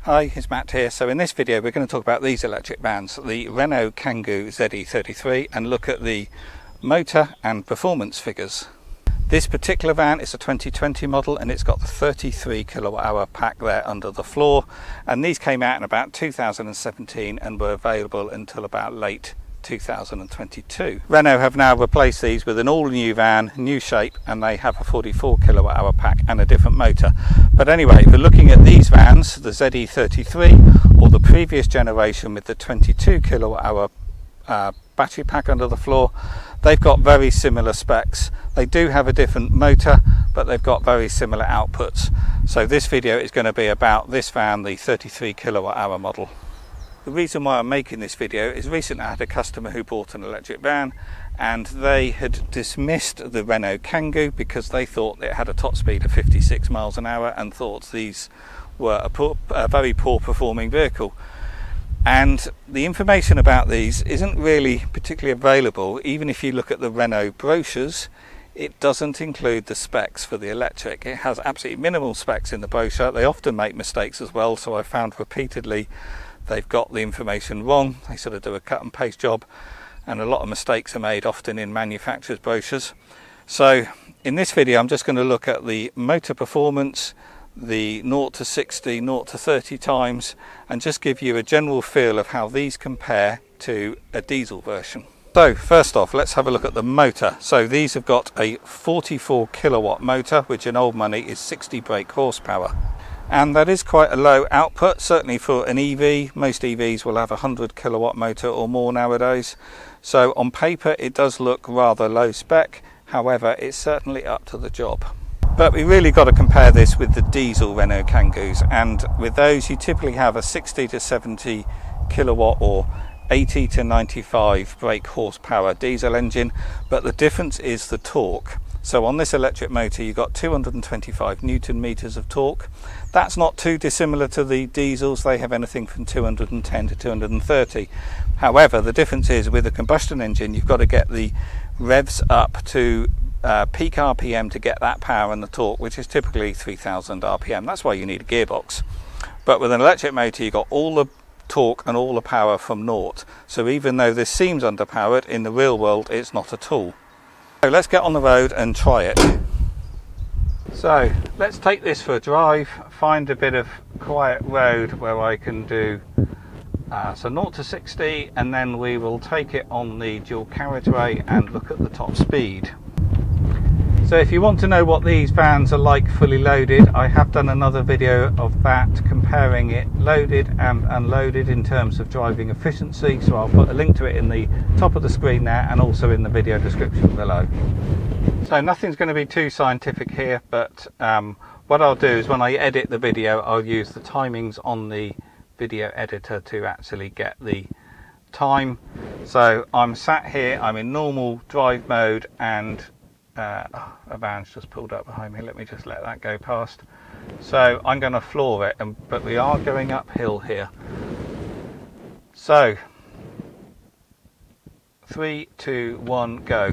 Hi, it's Matt here. So in this video we're going to talk about these electric vans, the Renault Kangoo ZE33, and look at the motor and performance figures. This particular van is a 2020 model and it's got the 33 kilowatt hour pack there under the floor, and these came out in about 2017 and were available until about late 2022. Renault have now replaced these with an all new van, new shape, and they have a 44 kilowatt hour pack and a different motor. But anyway, if we're looking at these vans, the ZE33 or the previous generation with the 22 kilowatt hour battery pack under the floor, they've got very similar specs. They do have a different motor, but they've got very similar outputs. So this video is going to be about this van, the 33 kilowatt hour model. The reason why I'm making this video is recently I had a customer who bought an electric van and they had dismissed the Renault Kangoo because they thought it had a top speed of 56 miles an hour and thought these were a very poor performing vehicle. And the information about these isn't really particularly available. Even if you look at the Renault brochures, it doesn't include the specs for the electric. It has absolutely minimal specs in the brochure. They often make mistakes as well, so I found repeatedly they've got the information wrong. They sort of do a cut and paste job, and a lot of mistakes are made often in manufacturers' brochures. So in this video I'm just going to look at the motor performance, the 0 to 60, 0 to 30 times, and just give you a general feel of how these compare to a diesel version. So first off, let's have a look at the motor. So these have got a 44 kilowatt motor, which in old money is 60 brake horsepower. And that is quite a low output, certainly for an EV. Most EVs will have a 100 kilowatt motor or more nowadays. So on paper it does look rather low spec, however it's certainly up to the job. But we really got to compare this with the diesel Renault Kangoos, and with those you typically have a 60 to 70 kilowatt or 80 to 95 brake horsepower diesel engine, but the difference is the torque. So on this electric motor you've got 225 Newton meters of torque. That's not too dissimilar to the diesels. They have anything from 210 to 230. However, the difference is with a combustion engine you've got to get the revs up to peak RPM to get that power and the torque, which is typically 3000 RPM. That's why you need a gearbox. But with an electric motor you've got all the torque and all the power from naught. So even though this seems underpowered, in the real world it's not at all. So let's get on the road and try it. So let's take this for a drive, find a bit of quiet road where I can do so 0 to 60, and then we will take it on the dual carriageway and look at the top speed. So if you want to know what these vans are like fully loaded, I have done another video of that, comparing it loaded and unloaded in terms of driving efficiency. So I'll put a link to it in the top of the screen there and also in the video description below. So nothing's going to be too scientific here, but what I'll do is when I edit the video I'll use the timings on the video editor to actually get the time. So I'm sat here, I'm in normal drive mode, and a van's just pulled up behind me. Let me just let that go past. So I'm going to floor it, but we are going uphill here. So 3, 2, 1, go.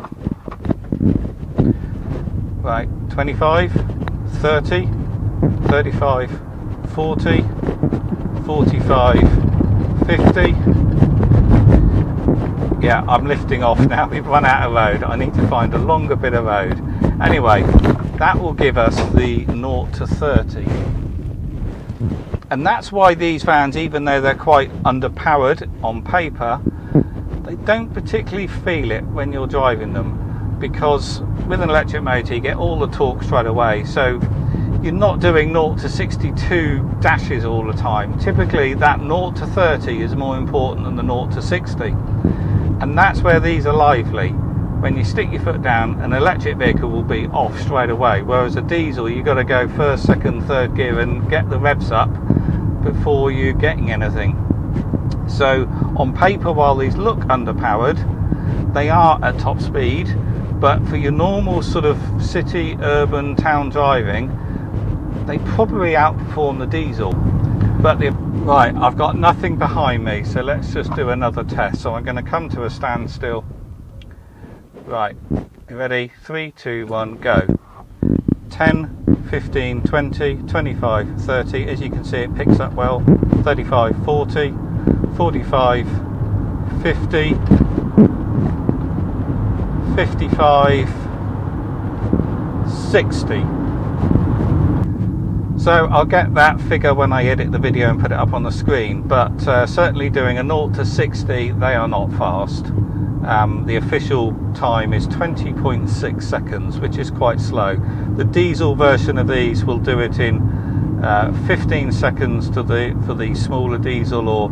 Right, 25, 30, 35, 40, 45, 50. Yeah, I'm lifting off now. We've run out of road. I need to find a longer bit of road. Anyway, that will give us the 0 to 30. And that's why these vans, even though they're quite underpowered on paper, they don't particularly feel it when you're driving them, because with an electric motor you get all the torque straight away. So you're not doing 0 to 62 dashes all the time. Typically that 0 to 30 is more important than the 0 to 60. And that's where these are lively. When you stick your foot down, an electric vehicle will be off straight away, whereas a diesel you've got to go first, second, third gear and get the revs up before you're getting anything. So on paper, while these look underpowered, they are at top speed, but for your normal sort of city, urban, town driving, they probably outperform the diesel. But right, I've got nothing behind me, so let's just do another test. So I'm going to come to a standstill. Right, you ready? 3, 2, 1, go. 10, 15, 20, 25, 30. As you can see, it picks up well. 35, 40, 45, 50, 55, 60. So I'll get that figure when I edit the video and put it up on the screen, but certainly doing a 0 to 60, they are not fast. The official time is 20.6 seconds, which is quite slow. The diesel version of these will do it in 15 seconds for the smaller diesel, or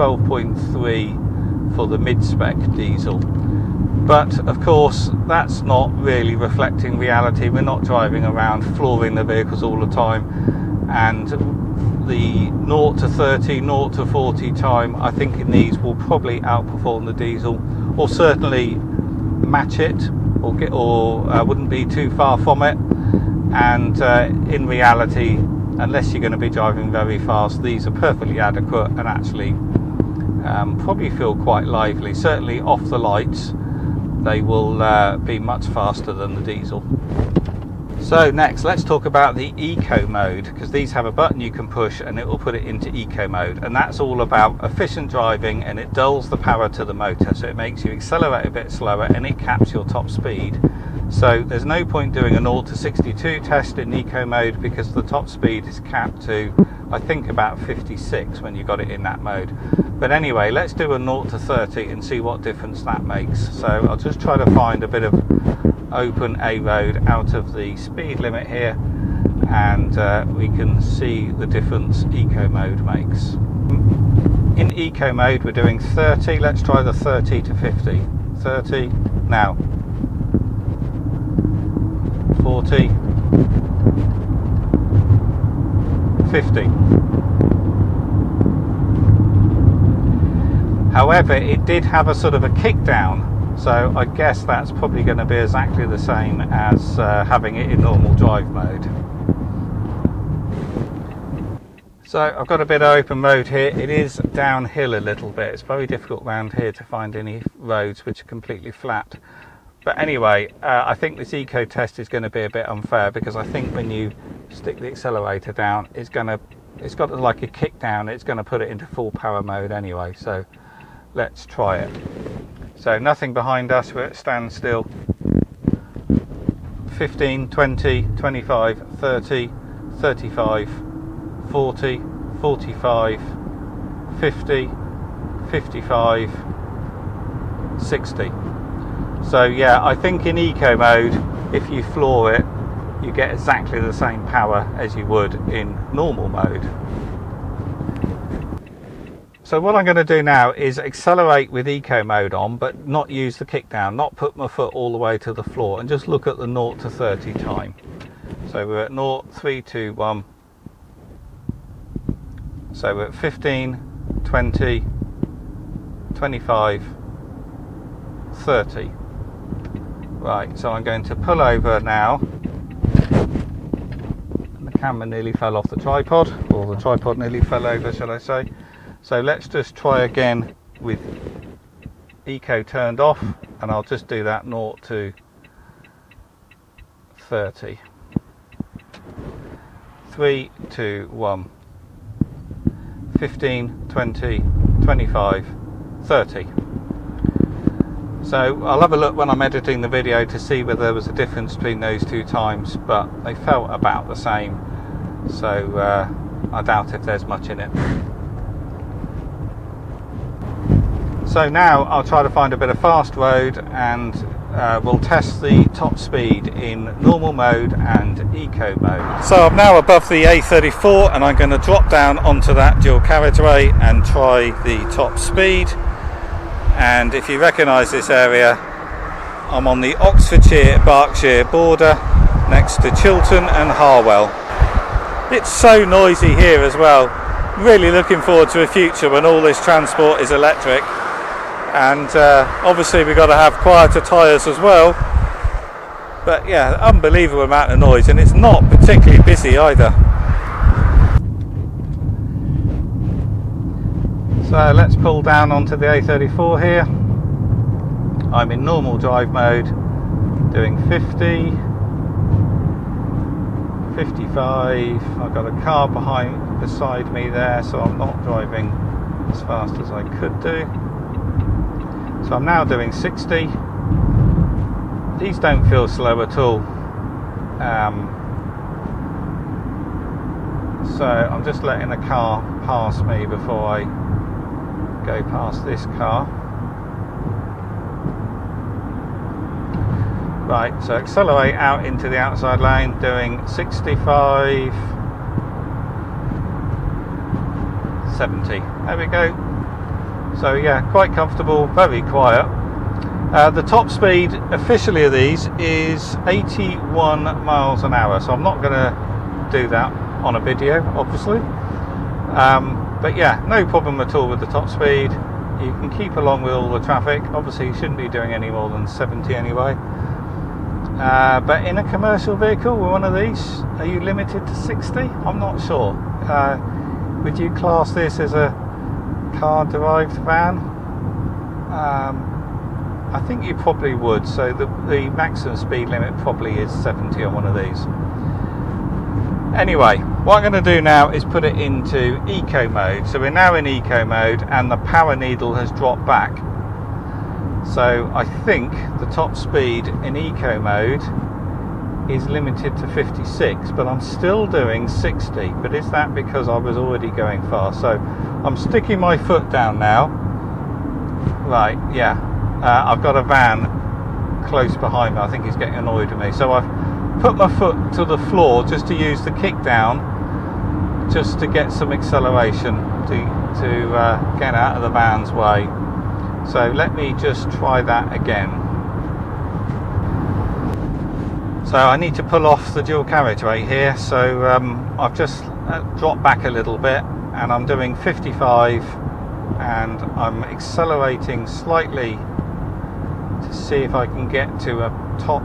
12.3 for the mid-spec diesel. But of course, that's not really reflecting reality. We're not driving around flooring the vehicles all the time, and the 0 to 30, 0 to 40 time, I think in these will probably outperform the diesel, or certainly match it, or wouldn't be too far from it. And in reality, unless you're going to be driving very fast, these are perfectly adequate and actually probably feel quite lively. Certainly off the lights, they will be much faster than the diesel. So next, let's talk about the eco mode, because these have a button you can push and it will put it into eco mode, and that's all about efficient driving, and it dulls the power to the motor, so it makes you accelerate a bit slower and it caps your top speed. So there's no point doing a 0 to 62 test in eco mode, because the top speed is capped to, I think, about 56 when you got it in that mode. But anyway, let's do a 0 to 30 and see what difference that makes. So I'll just try to find a bit of open A road out of the speed limit here, and we can see the difference eco mode makes. In eco mode we're doing 30. Let's try the 30 to 50. 30 now. 40, 50. However, it did have a sort of a kick down, so I guess that's probably going to be exactly the same as having it in normal drive mode. So I've got a bit of open road here. It is downhill a little bit. It's very difficult around here to find any roads which are completely flat. But anyway, I think this eco test is going to be a bit unfair, because I think when you stick the accelerator down, it's got like a kick down. It's going to put it into full power mode anyway. So let's try it. So nothing behind us, we're at standstill. 15, 20, 25, 30, 35, 40, 45, 50, 55, 60. So yeah, I think in eco mode, if you floor it, you get exactly the same power as you would in normal mode. So what I'm going to do now is accelerate with eco mode on, but not use the kick down, not put my foot all the way to the floor, and just look at the 0 to 30 time. So we're at 0, 3, 2, 1. So we're at 15, 20, 25, 30. Right, so I'm going to pull over now. And the camera nearly fell off the tripod, or the tripod nearly fell over, shall I say. So let's just try again with eco turned off, and I'll just do that 0 to 30. 3, 2, 1. 15, 20, 25, 30. So I'll have a look when I'm editing the video to see whether there was a difference between those two times, but they felt about the same, so I doubt if there's much in it. So now I'll try to find a bit of fast road, and we'll test the top speed in normal mode and eco mode. So I'm now above the A34, and I'm going to drop down onto that dual carriageway and try the top speed. And if you recognise this area, I'm on the Oxfordshire-Berkshire border next to Chiltern and Harwell. It's so noisy here as well. Really looking forward to a future when all this transport is electric, and obviously we've got to have quieter tyres as well. But yeah, unbelievable amount of noise, and it's not particularly busy either. So let's pull down onto the A34 here. I'm in normal drive mode, doing 50, 55. I've got a car beside me there, so I'm not driving as fast as I could do. So I'm now doing 60. These don't feel slow at all. So I'm just letting a car pass me before I go past this car. Right, so accelerate out into the outside lane, doing 65, 70. There we go. So yeah, quite comfortable, very quiet. The top speed officially of these is 81 miles an hour, so I'm not going to do that on a video, obviously. But yeah, no problem at all with the top speed. You can keep along with all the traffic. Obviously you shouldn't be doing any more than 70 anyway. But in a commercial vehicle with one of these, are you limited to 60? I'm not sure. Would you class this as a car-derived van? I think you probably would. So the maximum speed limit probably is 70 on one of these. Anyway, what I'm going to do now is put it into eco mode. So we're now in eco mode and the power needle has dropped back. So I think the top speed in eco mode is limited to 56, but I'm still doing 60. But is that because I was already going fast? So I'm sticking my foot down now. Right, yeah. I've got a van close behind me. I think he's getting annoyed with me. So I've put my foot to the floor just to use the kick down, just to get some acceleration to get out of the van's way. So let me just try that again. So I need to pull off the dual carriageway here. So I've just dropped back a little bit and I'm doing 55 and I'm accelerating slightly to see if I can get to a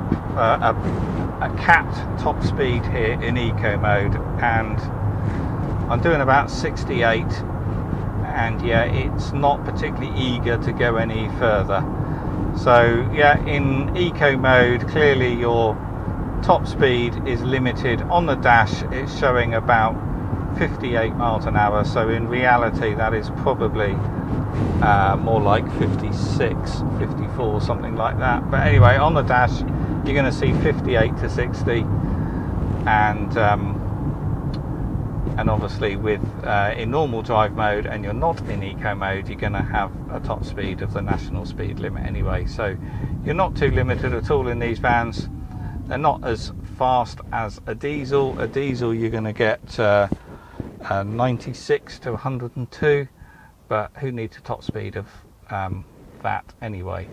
capped top speed here in eco mode, and I'm doing about 68, and yeah, it's not particularly eager to go any further. So yeah, in eco mode clearly your top speed is limited. On the dash it's showing about 58 miles an hour, so in reality that is probably more like 56, 54, something like that. But anyway, on the dash you're going to see 58 to 60, and obviously with in normal drive mode and you're not in eco mode, you're going to have a top speed of the national speed limit anyway, so you're not too limited at all in these vans. They're not as fast as a diesel. A diesel you're going to get 96 to 102, but who needs a top speed of that anyway?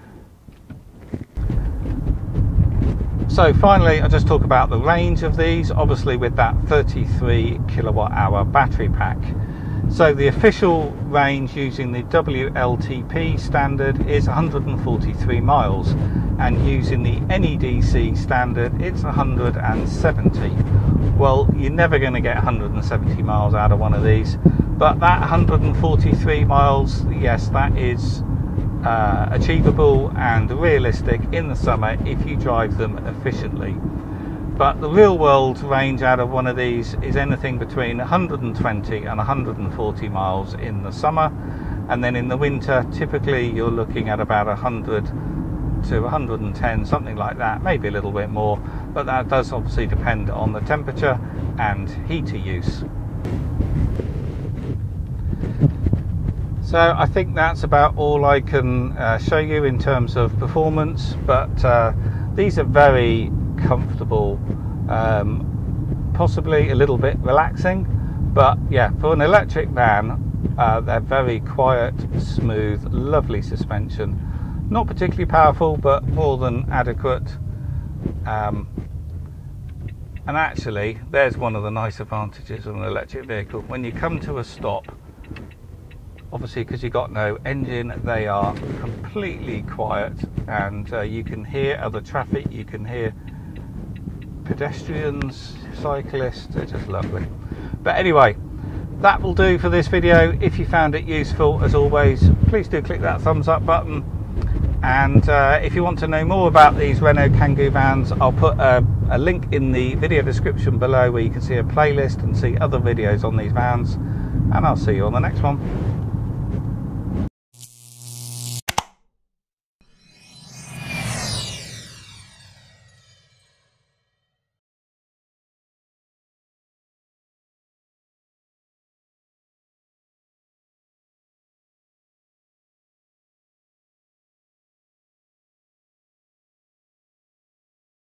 So finally, I'll just talk about the range of these, obviously with that 33 kilowatt hour battery pack. So the official range using the WLTP standard is 143 miles, and using the NEDC standard it's 170. Well, you're never going to get 170 miles out of one of these, but that 143 miles, yes, that is achievable and realistic in the summer if you drive them efficiently. But the real world range out of one of these is anything between 120 and 140 miles in the summer, and then in the winter typically you're looking at about 100 to 110, something like that, maybe a little bit more, but that does obviously depend on the temperature and heater use. So I think that's about all I can show you in terms of performance, but these are very comfortable, possibly a little bit relaxing, but yeah, for an electric van they're very quiet, smooth, lovely suspension, not particularly powerful but more than adequate, and actually there's one of the nice advantages of an electric vehicle. When you come to a stop, obviously because you've got no engine, they are completely quiet, and you can hear other traffic, you can hear pedestrians, cyclists, they're just lovely. But anyway, that will do for this video. If you found it useful, as always, please do click that thumbs up button, And if you want to know more about these Renault Kangoo vans, I'll put a link in the video description below where you can see a playlist and see other videos on these vans, and I'll see you on the next one.